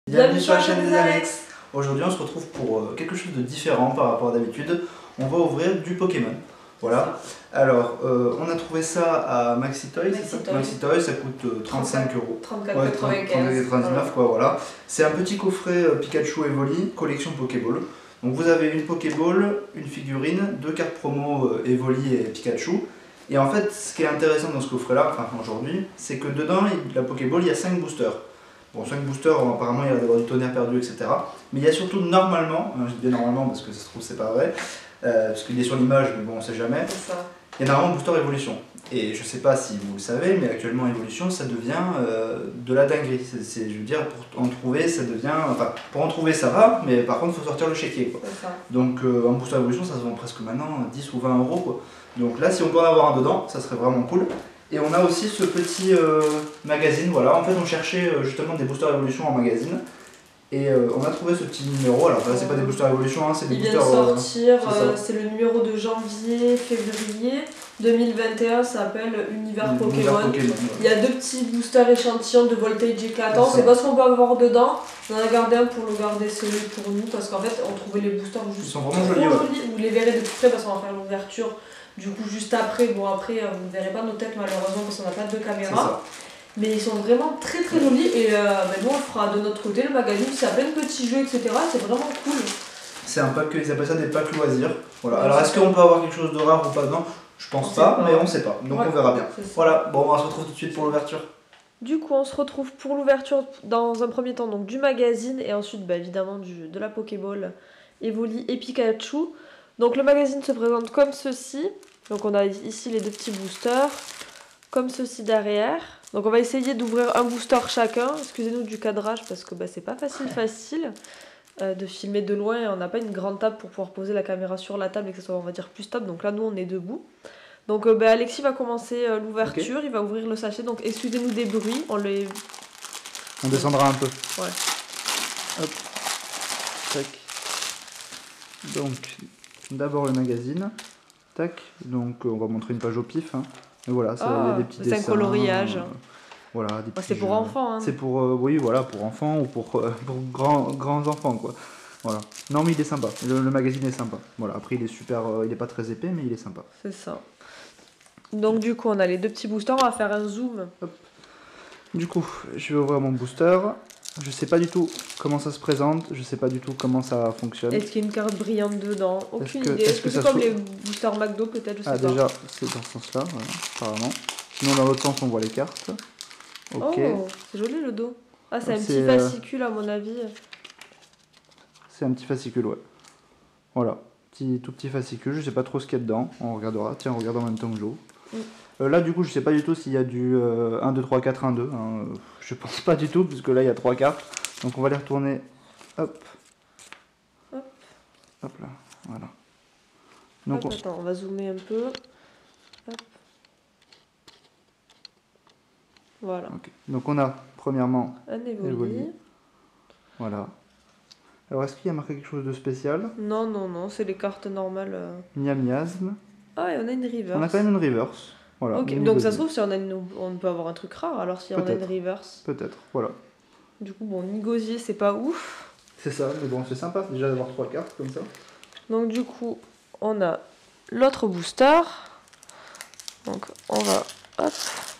Bienvenue sur la chaîne des Alex. Aujourd'hui on se retrouve pour quelque chose de différent par rapport à d'habitude. On va ouvrir du Pokémon. Voilà. Alors on a trouvé ça à Maxi Toys. Maxi Toys, ça coûte 35 euros. 34,99 39 quoi, voilà. C'est un petit coffret Pikachu Evoli, collection Pokéball. Donc vous avez une Pokéball, une figurine, deux cartes promo Evoli et Pikachu. Et en fait, ce qui est intéressant dans ce coffret là, enfin aujourd'hui, c'est que dedans, la Pokéball, il y a 5 boosters. Bon, 5 boosters, apparemment il y a d'avoir du tonnerre perdu, etc. Mais il y a surtout normalement, je dis bien normalement parce que ça se trouve c'est pas vrai, parce qu'il est sur l'image, mais bon on sait jamais. Il y a normalement booster évolution. Et je sais pas si vous le savez, mais actuellement évolution ça devient de la dinguerie. Je veux dire, pour en trouver ça devient. Enfin, pour en trouver ça va, mais par contre il faut sortir le chéquier quoi. Donc un booster évolution ça se vend presque maintenant 10 ou 20 euros quoi. Donc là si on peut en avoir un dedans, ça serait vraiment cool. Et on a aussi ce petit magazine, voilà, en fait on cherchait justement des boosters évolution en magazine. Et on a trouvé ce petit numéro, alors là c'est pas des boosters évolution, hein, c'est des boosters... Il vient de sortir, c'est le numéro de janvier-février 2021, ça s'appelle Univers Pokémon. Il y a deux petits boosters échantillons de voltage éclatant, c'est pas ce qu'on peut avoir dedans. On en a gardé un pour le garder scellé pour nous, parce qu'en fait on trouvait les boosters juste ils sont vraiment jolis, ouais. Vous les verrez de tout près parce qu'on va faire l'ouverture. Du coup, juste après, bon après, vous ne verrez pas nos têtes malheureusement parce qu'on n'a pas de caméra. Mais ils sont vraiment très très jolis et nous on fera de notre côté le magazine, c'est plein de petits jeux, etc. C'est vraiment cool. C'est un pack, ils appellent ça des packs loisirs. Voilà. Alors est-ce qu'on peut avoir quelque chose de rare ou pas? Non, je pense pas, mais on sait pas. Donc on verra bien. Voilà, bon on se retrouve tout de suite pour l'ouverture. Du coup, on se retrouve pour l'ouverture dans un premier temps donc, du magazine et ensuite évidemment de la Pokéball, Evoli et Pikachu. Donc le magazine se présente comme ceci. Donc on a ici les deux petits boosters, comme ceci derrière. Donc on va essayer d'ouvrir un booster chacun. Excusez-nous du cadrage parce que c'est pas facile de filmer de loin et on n'a pas une grande table pour pouvoir poser la caméra sur la table et que ce soit on va dire plus stable. Donc là nous on est debout. Donc Alexis va commencer l'ouverture, il va ouvrir le sachet. Donc excusez-nous des bruits, on descendra un peu. Ouais. Hop. Tac. Donc d'abord le magazine. Tac. Donc on va montrer une page au pif. Hein. Et voilà, il y a des petits dessins. C'est un coloriage. Voilà, des petits c'est pour enfants. Hein. C'est pour oui, voilà, pour enfants ou pour grands enfants quoi. Voilà. Non mais il est sympa. Le magazine est sympa. Voilà. Après il est super, il est pas très épais mais il est sympa. C'est ça. Donc du coup on a les deux petits boosters. On va faire un zoom. Hop. Du coup je vais ouvrir mon booster. Je sais pas du tout comment ça se présente. Je sais pas du tout comment ça fonctionne. Est-ce qu'il y a une carte brillante dedans? Aucune idée. Est-ce que c'est comme les boosters McDo peut-être? Je sais pas. Déjà c'est dans ce sens-là, voilà, apparemment. Sinon dans l'autre sens on voit les cartes. Ok. Oh, c'est joli le dos. Ah, c'est un petit fascicule à mon avis. C'est un petit fascicule, ouais. Voilà, tout petit fascicule, je sais pas trop ce qu'il y a dedans. On regardera, tiens, on regarde en même temps que j'ouvre. Là, du coup, je sais pas du tout s'il y a du 1, 2, 3, 4, 1, 2. Hein. Je pense pas du tout, puisque là, il y a 3 cartes. Donc, on va les retourner. Hop. Hop. Hop là, voilà. Donc, attends, on va zoomer un peu. Hop. Voilà. Okay. Donc on a premièrement un Evoli. Voilà. Alors est-ce qu'il y a marqué quelque chose de spécial? Non, c'est les cartes normales. Miasme. Ah, et on a une reverse. On a quand même une reverse. Voilà. Ok, donc ça se trouve si on peut avoir un truc rare alors si on a une reverse. Peut-être, voilà. Du coup, bon, Nigosier c'est pas ouf. C'est ça, mais bon, c'est sympa déjà d'avoir 3 cartes comme ça. Donc du coup, on a l'autre booster. Donc on va... Hop.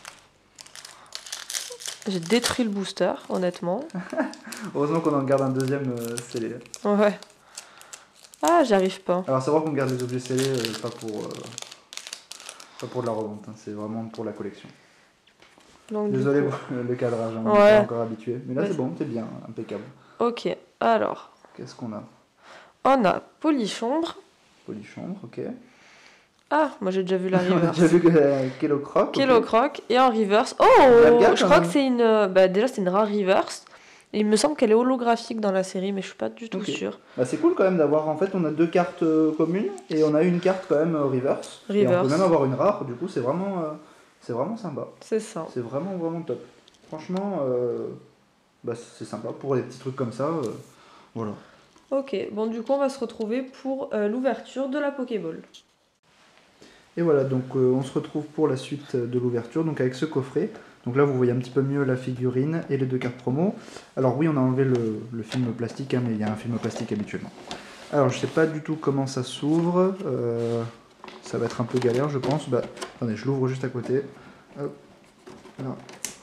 J'ai détruit le booster, honnêtement. Heureusement qu'on en garde un deuxième scellé. Ouais. Ah, j'y arrive pas. Alors savoir qu'on garde les objets scellés, pas pour de la revente, hein, c'est vraiment pour la collection. Donc, désolé pour le cadrage, on n'est pas encore habitué. Mais là c'est bon, c'est bien, impeccable. Ok, alors. Qu'est-ce qu'on a? On a Polychambre. Polychambre, ok. Ah, moi j'ai déjà vu la reverse. J'ai vu Kellocroc. Kellocroc et en reverse. Oh, je crois que c'est une... déjà c'est une rare reverse. Et il me semble qu'elle est holographique dans la série, mais je suis pas du tout sûre. C'est cool quand même d'avoir... En fait, on a 2 cartes communes et on a une carte quand même reverse. Et on peut même avoir une rare, du coup c'est vraiment sympa. C'est ça. C'est vraiment top. Franchement, c'est sympa pour les petits trucs comme ça. Voilà. Ok, bon du coup on va se retrouver pour l'ouverture de la Pokéball. Et voilà, donc on se retrouve pour la suite de l'ouverture, donc avec ce coffret. Donc là, vous voyez un petit peu mieux la figurine et les 2 cartes promo. Alors oui, on a enlevé le film plastique, hein, mais il y a un film plastique habituellement. Alors, je sais pas du tout comment ça s'ouvre. Ça va être un peu galère, je pense. Bah, attendez, je l'ouvre juste à côté. Hop. Alors.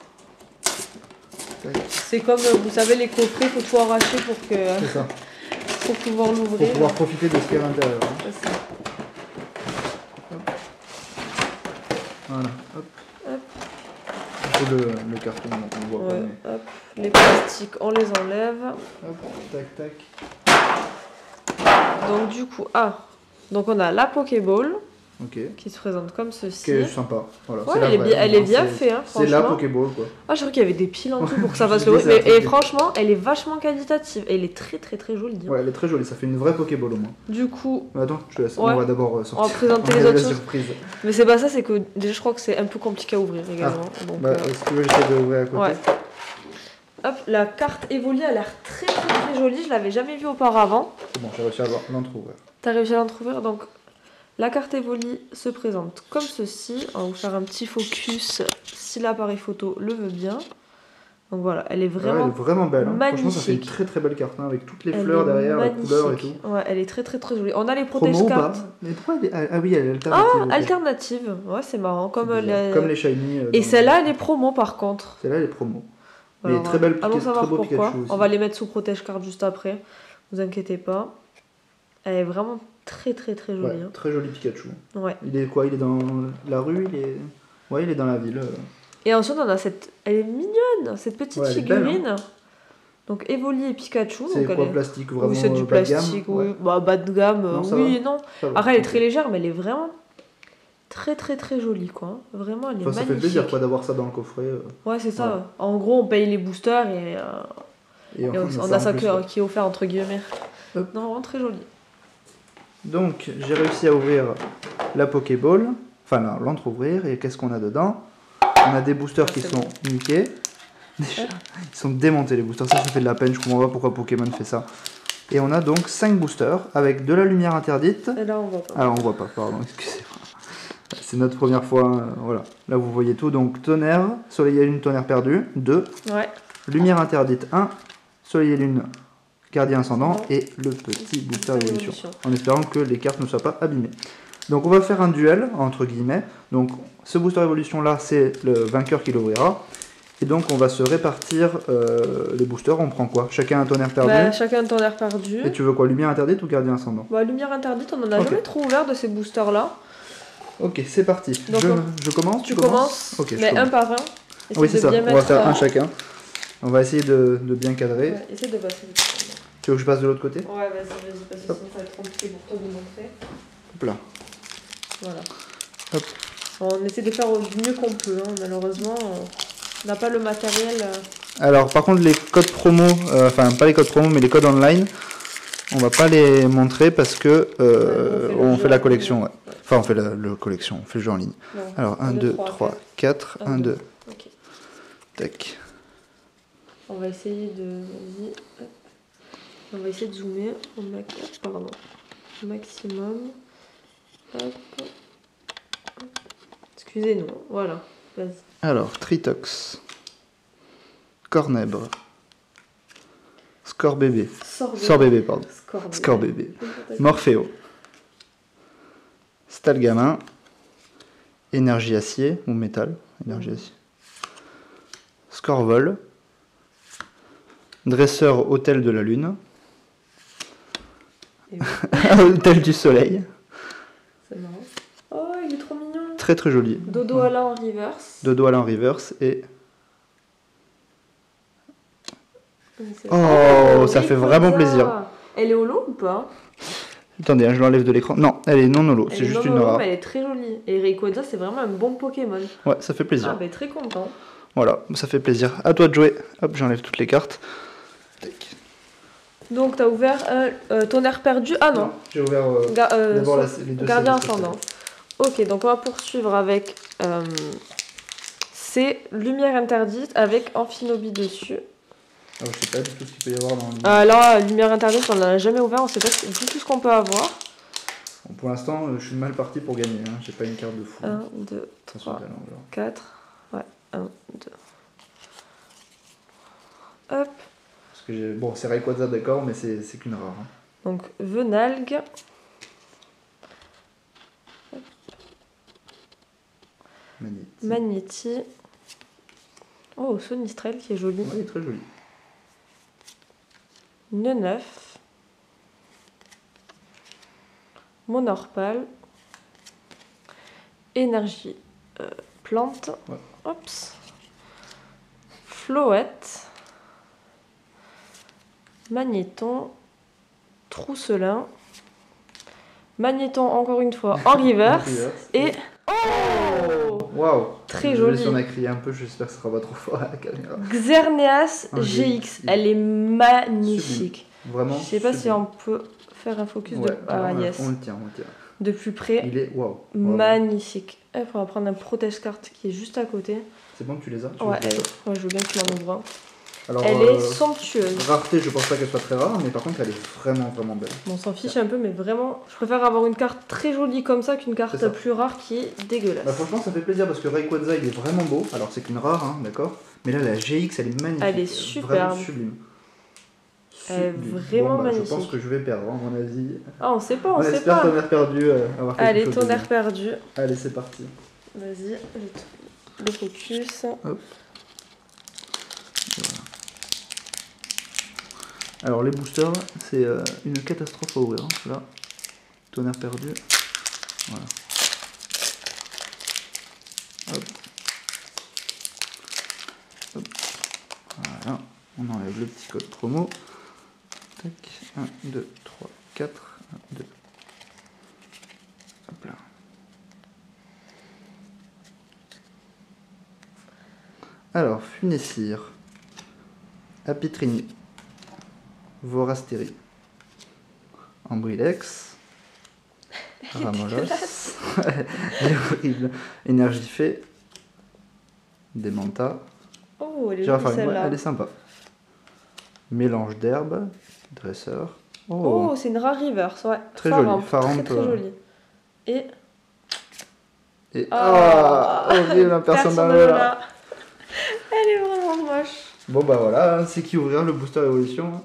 C'est comme, vous savez, les coffrets, il faut tout arracher pour que... C'est ça. pour pouvoir l'ouvrir. Pour pouvoir profiter de ce qu'il y a à l'intérieur. Hein. C'est ça. Hop. Voilà, hop. Hop. C'est le carton, donc on le voit Ouais, pas. Mais... hop. Les plastiques, on les enlève. Hop, tac, tac. Donc du coup, donc on a la Pokéball Ok. qui se présente comme ceci. Qui est sympa. Voilà, Ouais, elle est bien faite, hein, c'est la franchement. Pokéball, quoi. Ah, je crois qu'il y avait des piles en tout pour que ça Je fasse me le dis, bruit. c'est un Et truc. franchement, elle est vachement qualitative. Et elle est très très très jolie. Hein. Ouais, elle est très jolie, ça fait une vraie Pokéball au moins. Du coup, Attends, je te laisse. Ouais. On va d'abord sortir. on va présenter On les va autres la choses. surprise. Mais c'est pas ça, c'est que déjà je crois que c'est un peu compliqué à ouvrir également. Donc, Bah, est-ce que tu veux essayer de ouvrir à côté? ouais. Hop, la carte Evoli a l'air très très très jolie. Je l'avais jamais vue auparavant. C'est bon, j'ai réussi à l'entrouvrir. T'as réussi à l'entrouvrir, donc la carte Evoli se présente comme ceci. On va vous faire un petit focus si l'appareil photo le veut bien. Donc voilà, elle est Ouais, vraiment, elle est vraiment belle. Hein. Franchement, ça fait une magnifique. très très belle carte, hein, avec toutes les Elle fleurs est derrière, la couleur et magnifique. tout. Ouais, elle est très très très jolie. On a les Promo ou pas? protège-cartes. Mais pourquoi elle est... Ah oui, elle est alternative. Ah, ok. alternative. Ouais, c'est marrant. C'est bizarre. Comme les shiny. Et celle-là, elle est promo par contre. Celle-là, elle est promo. Mais Alors, très belle allons savoir très beau pourquoi. Pikachu aussi. On va les mettre sous protège-carte juste après. Vous inquiétez pas. Elle est vraiment très très très jolie. Ouais, Hein. très joli Pikachu. Ouais. Il est quoi? Il est dans la rue? Ouais, il est dans la ville. Et ensuite, on a cette. Elle est mignonne, cette petite Ouais, elle est belle, figurine. Donc Evoli et Pikachu. C'est donc quoi, elle est... plastique vraiment Oui, c'est du bas de gamme? plastique, Ouais. oui. Bah, bas de gamme, Non, ça oui va. et non. Ça va. Après, elle est très légère, mais elle est vraiment très très très jolie, quoi. Vraiment, elle est Enfin, ça fait magnifique. plaisir quoi d'avoir ça dans le coffret. Ouais, c'est ça. Voilà. En gros, on paye les boosters et Et on a ça en plus, quoi. qui est offert entre guillemets. Hop. Non, vraiment très joli. Donc, j'ai réussi à ouvrir la Pokéball. Enfin, là, l'entrouvrir. Et qu'est-ce qu'on a dedans? On a des boosters qui c'est sont niqués. Déjà, ils sont démontés les boosters. Ça fait de la peine. Je comprends pas pourquoi Pokémon fait ça. Et on a donc 5 boosters avec de la lumière interdite. Et là, on voit pas. Alors, on voit pas, pardon, excusez-moi. C'est notre première fois. Voilà. Là, vous voyez tout. Donc, tonnerre, soleil et lune, tonnerre perdu. 2. Ouais. Lumière interdite 1. Soleil et lune, gardien ascendant. Et le petit booster Booster évolution. évolution. En espérant que les cartes ne soient pas abîmées. Donc, on va faire un duel, entre guillemets. Donc, ce booster évolution là, c'est le vainqueur qui l'ouvrira. Et donc, on va se répartir les boosters. On prend quoi? Chacun un tonnerre perdu. Bah, chacun un tonnerre perdu. Et tu veux quoi? Lumière interdite ou gardien ascendant? Bah, lumière interdite, on en a Ok. jamais trop ouvert de ces boosters là. Ok, c'est parti. Donc, je commence? Tu commences, Ok, je mais commence. un par un. Oui, Essaye c'est de ça. bien On va mettre, faire un chacun. On va essayer de bien cadrer. Ouais, essaye de passer. Tu veux que je passe de l'autre côté? Ouais, vas-y, parce que sinon ça va être compliqué pour toi de montrer. Hop là. Voilà. Hop. On essaie de faire du mieux qu'on peut, hein. Malheureusement, on n'a pas le matériel. Alors, par contre, les codes promo, enfin, pas les codes promo, mais les codes online, on va pas les montrer parce que on fait la collection. Ouais. Enfin, on fait la collection, on fait le jeu en ligne. Non. Alors, 1, 2, 3, 4, 1, 2. Ok. Tac. On va essayer de. Vas-y. Hop. On va essayer de zoomer au maximum. Hop. Excusez-nous. Voilà. Vas-y. Alors, Tritox. Cornèbre. Score bébé. Score bébé, pardon. Score bébé. Morpheo. Stalgamin. Énergie acier ou métal. Énergie acier. Scorvol. Dresseur hôtel de la lune. Et oui, Hôtel du soleil. c'est marrant. Oh, il est trop mignon. Très très joli. Dodo Alain en reverse. Dodo Alain reverse et... Oh, ça fait vraiment plaisir. Elle est holo ou pas? Attendez, hein, je l'enlève de l'écran. Non, elle est non holo, c'est juste une rare. Mais elle est très jolie. Et Rayquaza, c'est vraiment un bon Pokémon. Ouais, ça fait plaisir. Ah, bah, très content. Voilà, ça fait plaisir. À toi de jouer. Hop, j'enlève toutes les cartes. Tac. Donc, t'as ouvert ton air perdu. Ah non. J'ai ouvert d'abord les deux Gardien séries, ascendant. Ok, donc on va poursuivre avec c'est Lumière interdite avec Amphinobi dessus. Alors, je sais pas du tout ce qu'il peut y avoir dans le... Là, Lumière interdite, on n'en a jamais ouvert, on sait pas du tout ce qu'on peut avoir. Bon, pour l'instant, je suis mal parti pour gagner. Hein. J'ai pas une carte de fou. 1, 2, Attention, 3, talent, genre. 4. Ouais. 1, 2. Hop. Parce que bon, c'est Rayquaza, d'accord, mais c'est qu'une rare. Hein. Donc, Venalgue. Magnéti. Magnéti. Oh, Sonistrel qui est joli. Ouais, il est très joli. Neuf. Monorpal. Énergie. Plante. Ouais. Oups. Floette. Magnéton. Trousselin. Magnéton, encore une fois, en reverse. Et... Oh, waouh! Très joli. Si on a crié un peu, j'espère que ça sera pas trop fort à la caméra. Xerneas Un GX, elle est magnifique. Sublime. Vraiment. Je sais pas si sublime. on peut faire un focus Ouais, de... Ah, yes. on le tient, on le tient. De plus près. Il est waouh. Magnifique. Il faudra prendre un protège-carte qui est juste à côté. C'est bon que tu les as? Ouais, je veux bien que tu m'en ouvres un. Alors, elle est somptueuse. Rareté, je pense pas qu'elle soit très rare, mais par contre, elle est vraiment, vraiment belle. On s'en fiche un peu, mais vraiment, je préfère avoir une carte très jolie comme ça qu'une carte plus rare qui est dégueulasse. Bah, franchement, ça fait plaisir parce que Rayquaza, il est vraiment beau. Alors, c'est qu'une rare, hein, d'accord? Mais là, la GX, elle est magnifique. Elle est superbe. Vraiment sublime. Elle est vraiment magnifique. Je pense que je vais perdre, hein, à mon avis. Ah, on sait pas, on sait espère pas. tonnerre perdu. Avoir quelque Allez, chose de tonnerre bien. perdu. Allez, c'est parti. Vas-y, le focus. Hop. Voilà. Alors les boosters, c'est une catastrophe à ouvrir. Hein. Là, tonnerre perdu. Voilà. Hop. Hop. Voilà. On enlève le petit code promo. Tac. 1, 2, 3, 4. 1, 2. Hop là. Alors, Funessir. Apitrini. Vorasteri, Ambrilex, Ramolos, elle est horrible, Énergifée, Demanta, Oh, elle est jolie celle-là. elle est sympa. Mélange d'herbes, Dresseur. Oh, c'est une rare reverse, ouais. Très jolie, Faramp, très jolie. Et... horrible, personne là. Elle est vraiment moche. Bon bah voilà, c'est qui ouvrir le booster évolution.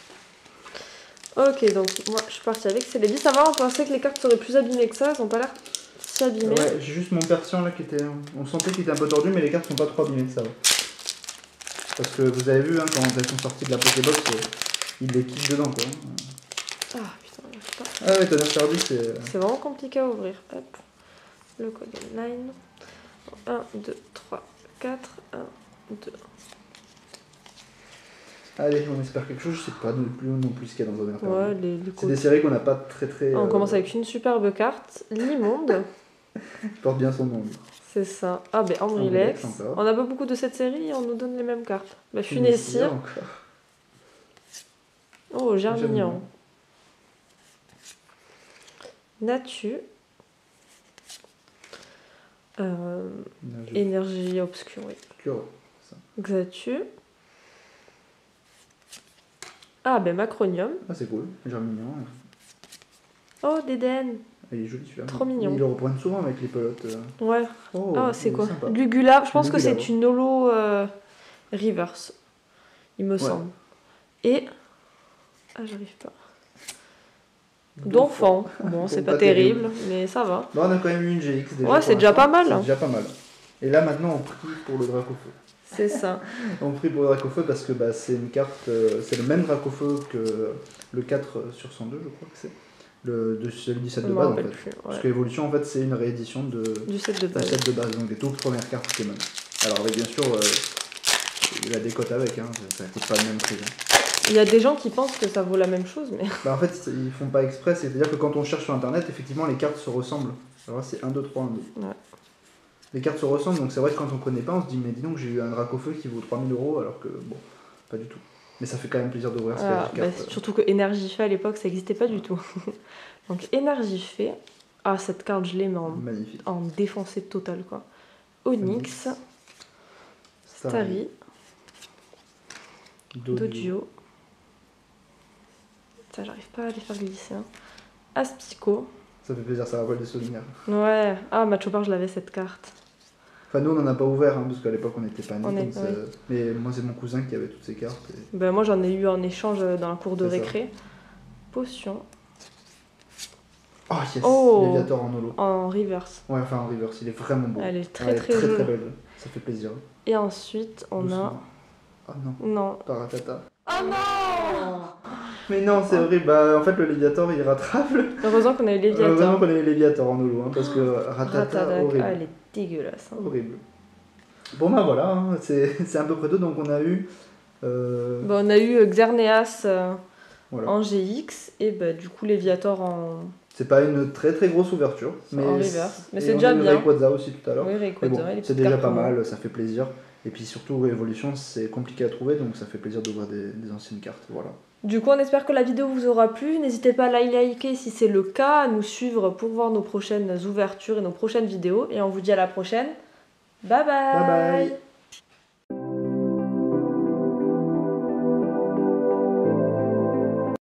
Ok, donc moi je suis partie avec Celebi. Ça va, on pensait que les cartes seraient plus abîmées que ça, elles ont pas l'air si abîmées. Ouais, j'ai juste mon persian là qui était. On sentait qu'il était un peu tordu, mais les cartes sont pas trop abîmées, ça va. Parce que vous avez vu, hein, quand elles sont sorties de la Pokébox, il les kick dedans quoi. Ah putain, Ah ouais, tonnerre perdu, c'est. C'est vraiment compliqué à ouvrir. Hop, le code online. 1, 2, 3, 4, 1, 2. Allez, on espère quelque chose, je sais pas non plus ce qu'il y a dans un perdu. Ouais, c'est des séries qu'on n'a pas très. On commence avec une superbe carte, l'immonde. Porte bien son nom. C'est ça. Ah ben Ambrilex. On n'a pas beaucoup de cette série et on nous donne les mêmes cartes. Bah, Funessir. Oh, Germignon. Natu. Énergie obscure, oui. Xatu. Ah ben Macronium. Ah c'est cool, Germignon. Oh, Dédenne. Il est joli celui-là. Trop mignon. Il le reprend souvent avec les pelotes. Ouais. Oh, c'est quoi? sympa. Lugula, je pense que c'est une holo reverse. Il me semble. Et... Ah, j'arrive pas. D'enfant. Bon, c'est pas terrible, mais ça va. Bon, on a quand même eu une GX déjà. Ouais, c'est déjà pas mal. C'est déjà pas mal. Et là maintenant on prie pour le Dracofeu. C'est ça. On prie pour le Dracofeu parce que bah, c'est une carte, c'est le même Dracofeu que le 4 sur 102, je crois que c'est. C'est le 17 de base en fait. Parce que l'évolution en fait c'est une réédition du set de base. Donc des toutes premières cartes Pokémon. Alors avec bien sûr la décote avec, hein, ça coûte pas le même prix. Hein. Il y a des gens qui pensent que ça vaut la même chose, mais... Bah en fait ils font pas exprès, c'est-à-dire que quand on cherche sur internet, effectivement les cartes se ressemblent. Alors là c'est 1, 2, 3, 1, 2. Ouais. Les cartes se ressemblent, donc c'est vrai que quand on connaît pas, on se dit mais dis donc j'ai eu un Dracofeu qui vaut 3000 € alors que bon, pas du tout. Mais ça fait quand même plaisir d'ouvrir cette carte. Surtout que Énergifée à l'époque ça n'existait pas du tout. Donc Énergifée, ah cette carte je l'aime en défoncé total quoi. Onyx, Starry, Dodio. Ça j'arrive pas à les faire glisser. Hein. Aspico. Ça fait plaisir, ça rappelle des souvenirs. Ouais, ah Machopar je l'avais cette carte. Enfin, nous, on n'en a pas ouvert, hein, parce qu'à l'époque, on n'était pas nés. Oui. Mais moi, c'est mon cousin qui avait toutes ces cartes. Ben, moi, j'en ai eu en échange dans la cour de C'est ça. récré. Potion. Oh, yes, Oh. Léviator en holo. En reverse. Ouais, enfin en reverse, il est vraiment beau. Elle est très Ouais, très très jolie. belle. Ça fait plaisir. Et ensuite, on a... Doucement. Oh non, Non. Paratata. Oh non. Mais non, c'est horrible. Bah, en fait, le Léviator, il est rattrapable. Heureusement qu'on a eu Heureusement Léviator. qu'on a eu Léviator en holo, hein, parce que Ratata, Ratadak, horrible. elle est dégueulasse. Hein. Horrible. Bon, bah voilà, hein, c'est à peu près tout. Donc, on a eu. Bon, on a eu Xerneas Voilà. en GX et bah, du coup Léviator en... C'est pas une très très grosse ouverture. Mais en reverse. Mais et c'est on déjà a eu bien. Rayquaza aussi tout à l'heure. Oui, Mais Rayquaza, bon, et les c'est petites déjà cartes pas promo. mal, ça fait plaisir. Et puis surtout, Evolution, c'est compliqué à trouver, donc ça fait plaisir d'ouvrir des anciennes cartes. Voilà. Du coup, on espère que la vidéo vous aura plu. N'hésitez pas à la liker si c'est le cas, à nous suivre pour voir nos prochaines ouvertures et nos prochaines vidéos. Et on vous dit à la prochaine. Bye bye. Bye bye.